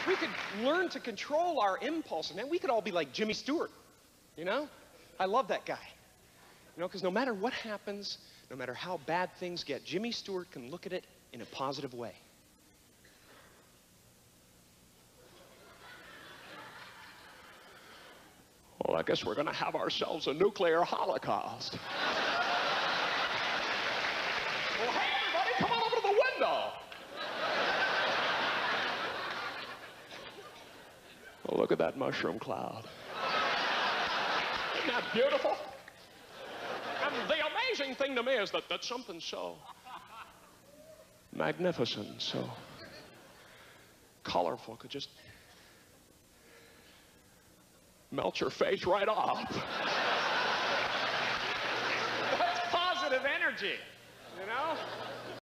we could learn to control our impulses, man. We could all be like Jimmy Stewart, you know? I love that guy. You know, because no matter what happens, no matter how bad things get, Jimmy Stewart can look at it in a positive way. Well, I guess we're going to have ourselves a nuclear holocaust. Well, hey, everybody, come on over to the window. Well, look at that mushroom cloud. Isn't that beautiful? And the amazing thing to me is that something so magnificent, so colorful could just melt your face right off. That's positive energy, you know?